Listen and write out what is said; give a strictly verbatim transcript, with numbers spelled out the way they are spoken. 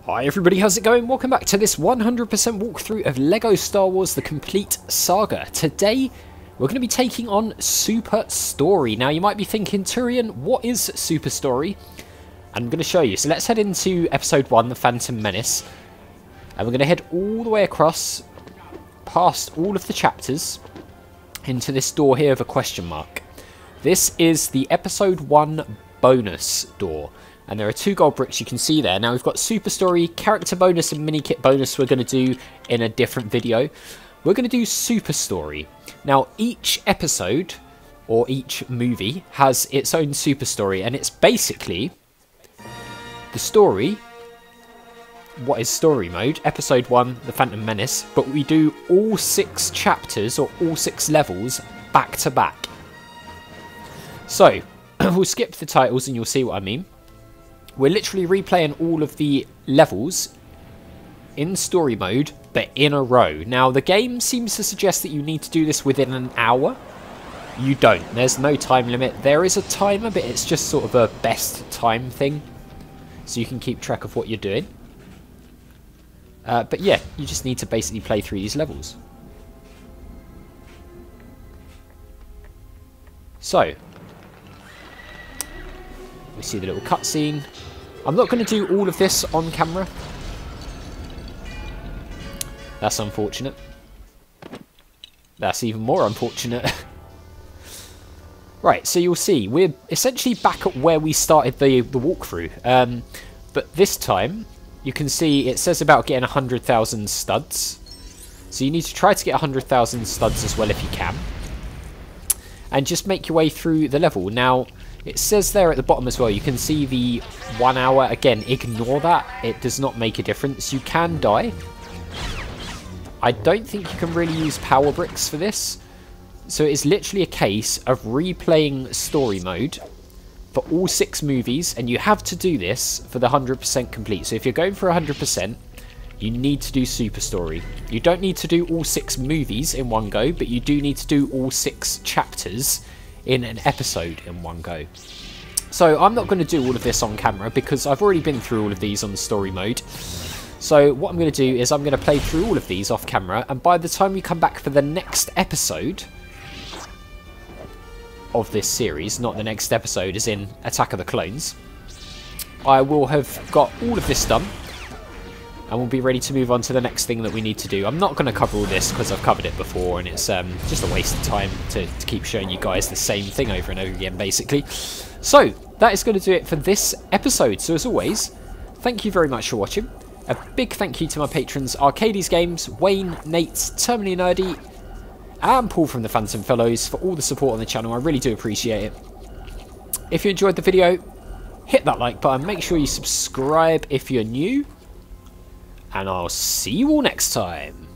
Hi everybody, how's it going? Welcome back to this one hundred percent walkthrough of LEGO Star Wars The Complete Saga. Today, we're going to be taking on Super Story. Now, you might be thinking, Turian, what is Super Story? I'm going to show you. So let's head into Episode one, The Phantom Menace. And we're going to head all the way across, past all of the chapters, into this door here with a question mark. This is the Episode one bonus door. And there are two gold bricks you can see there. Now we've got Super Story, character bonus and mini kit bonus we're going to do in a different video. We're going to do Super Story. Now each episode, or each movie, has its own Super Story. And it's basically the story. What is story mode? Episode one, The Phantom Menace. But we do all six chapters, or all six levels, back to back. So, we'll skip the titles and you'll see what I mean. We're literally replaying all of the levels in story mode, but in a row. Now, the game seems to suggest that you need to do this within an hour. You don't. There's no time limit. There is a timer, but it's just sort of a best time thing. So you can keep track of what you're doing. Uh, but yeah, you just need to basically play through these levels. So, we see the little cutscene. I'm not going to do all of this on camera. That's unfortunate. That's even more unfortunate. Right, so you'll see, we're essentially back at where we started the, the walkthrough. Um, but this time, you can see it says about getting one hundred thousand studs. So you need to try to get one hundred thousand studs as well if you can. And just make your way through the level. Now, it says there at the bottom as well, you can see the one hour. Again, ignore that. It does not make a difference. You can die. I don't think you can really use power bricks for this. So it is literally a case of replaying story mode for all six movies. And you have to do this for the one hundred percent complete. So if you're going for one hundred percent, you need to do Super Story. You don't need to do all six movies in one go, but you do need to do all six chapters in an episode in one go. So I'm not going to do all of this on camera because I've already been through all of these on story mode. So what I'm going to do is I'm going to play through all of these off camera, and by the time we come back for the next episode of this series, not the next episode as in Attack of the Clones, I will have got all of this done. And we'll be ready to move on to the next thing that we need to do. I'm not going to cover all this because I've covered it before, and it's um, just a waste of time to, to keep showing you guys the same thing over and over again, basically. So, that is going to do it for this episode. So, as always, thank you very much for watching. A big thank you to my patrons, Arcades Games, Wayne, Nate, Terminally Nerdy, and Paul from the Phantom Fellows for all the support on the channel. I really do appreciate it. If you enjoyed the video, hit that like button. Make sure you subscribe if you're new. And I'll see you all next time.